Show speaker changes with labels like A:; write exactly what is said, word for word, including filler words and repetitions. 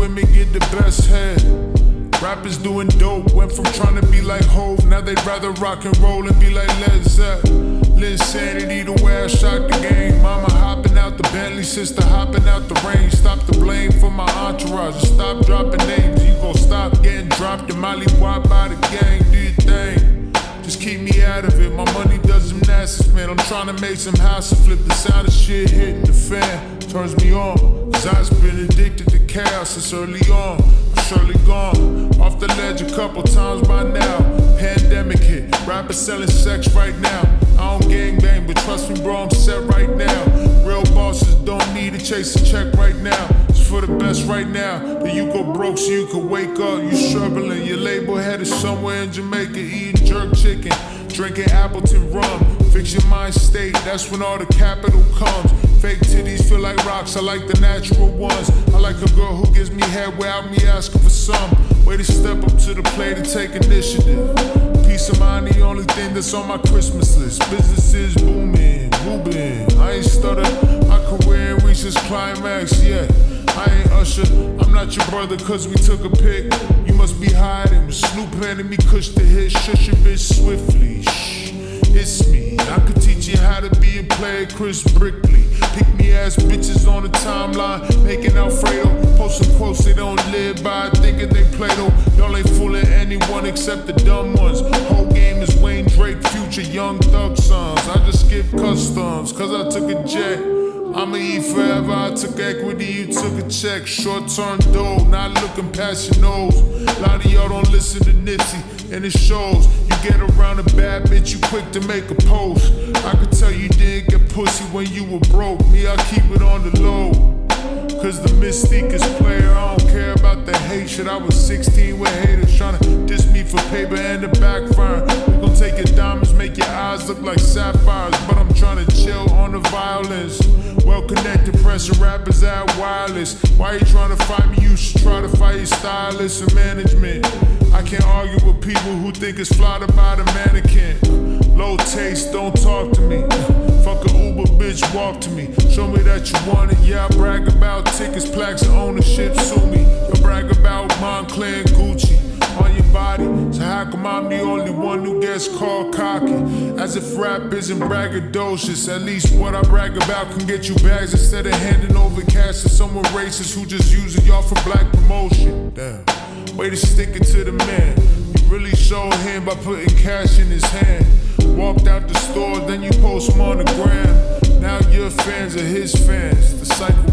A: women get the best head. Rappers doing dope, went from trying to be like Hov, now they'd rather rock and roll and be like Led Zeppelin. Linsanity, the way I shot the game. Mama hopping out the Bentley, sister hopping out the range. Stop the blame for my entourage and stop dropping names. You gon' stop getting dropped and Molly wop by the gang. Do your thing, just keep me out of it. My money does gymnastics, man. I'm trying to make some house and flip. The sound of shit hitting the fan turns me on, cause I've been addicted to chaos since early on. I'm surely gone off the ledge a couple times by now. Pandemic hit, rappers selling sex right now. I don't gangbang, but trust me bro, I'm set right now. Real bosses don't need to chase a check right now. It's for the best right now. Then you go broke so you can wake up. You struggling, your label head is somewhere in Jamaica, eating jerk chicken, drinking Appleton rum. Fix your mind state, that's when all the capital comes. Fake titties feel like rocks, I like the natural ones. I like a girl who gives me head without me asking for some. Way to step up to the plate and take initiative. Peace of mind, the only thing that's on my Christmas list. Business is booming, booming. I ain't stutter, my career ain't reached its climax yet. I ain't Usher, I'm not your brother cause we took a pic. You must be hiding with Snoop handing me kush to hit. Shush your bitch swiftly, shh, it's me. I could teach you how to be a player, Chris Brickley. Pick me ass bitches on the timeline, making Alfredo. Posting quotes they don't live by, thinking they Play-Doh. Y'all ain't fooling anyone except the dumb ones. Whole game is Wayne Drake, Future, Young Thug sons. I just skip customs, cause I took a jet. I'ma eat forever, I took equity, you took a check. Short-term dough, not looking past your nose. A lot of y'all don't listen to Nipsey, and it shows. You get around a bad bitch, you quick to make a post. I could tell you didn't get pussy when you were broke. Me, I keep it on the low, cause the mystique is player. I don't care about the hate shit. I was sixteen with haters tryna diss me for paper and the backfire. We gon' take your diamonds, make your eyes look like sapphires. But I'm tryna chill on the violence. Well-connected pressure rappers at wireless. Why you tryna fight me? You should try to fight your stylist and management. I can't argue with people who think it's fly to buy the mannequin. Low taste, don't talk to me. Fuck a Uber bitch, walk to me. Show me that you want it. Yeah, I brag about tickets, plaques, and ownership. Sue me. You brag about Moncler and Gucci on your body. So how come I'm the only one who gets called cocky? As if rap isn't braggadocious. At least what I brag about can get you bags instead of handing over cash to someone racist who just using y'all for black promotion. Damn. Way to stick it to the man. You really showed him by putting cash in his hand. Walked out the store, then you post him on the gram. Now you're fans of his fans. The cycle